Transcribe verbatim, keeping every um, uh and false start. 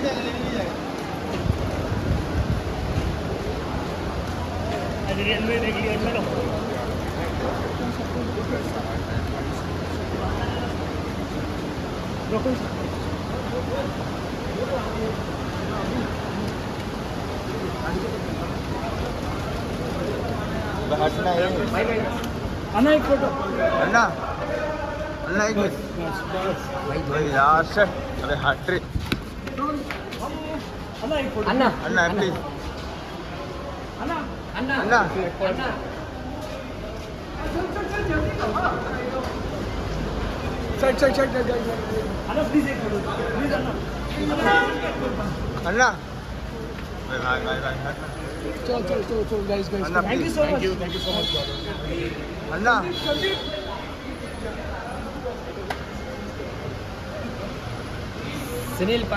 real में देख लिया चलो हटना है अन्ना एक फोटो अन्ना अन्ना एक भाई यार से अरे हट रे अन्ना एक फोटो अन्ना अन्ना प्लीज अन्ना अन्ना अन्ना अन्ना साइड साइड साइड अन्ना प्लीज एक फोटो प्लीज अन्ना अन्ना भाई भाई भाई हटना चलो चलो चलो चलो गाइस गाइस अन्ना thank you please so much thank you so much अन्ना सुनील